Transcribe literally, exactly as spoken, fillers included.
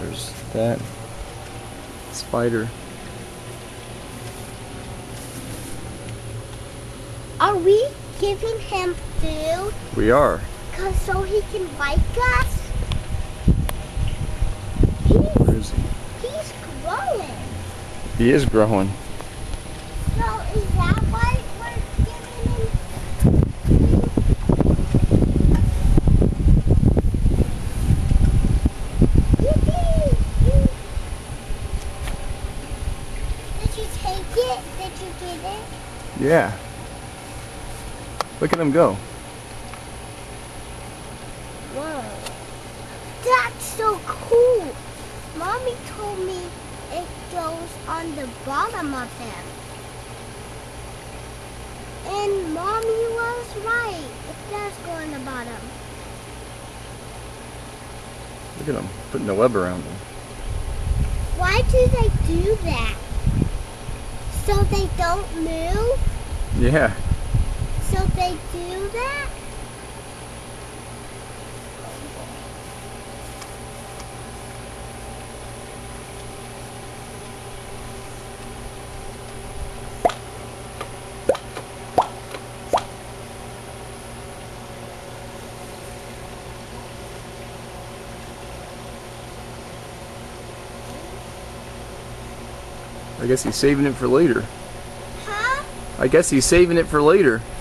There's that spider. Are we giving him food? We are. Cause so he can like us? Where is he? He's growing. He is growing. So is that why we're giving him Yippee! Did you take it? Did you get it? Yeah. Look at him go. Whoa. That's so cool. Mommy told me it goes on the bottom of him. And Mommy was right. It does go on the bottom. Look at him putting the web around him. Why do they do that? So they don't move? Yeah. So they do that? I guess he's saving it for later. Huh? I guess he's saving it for later.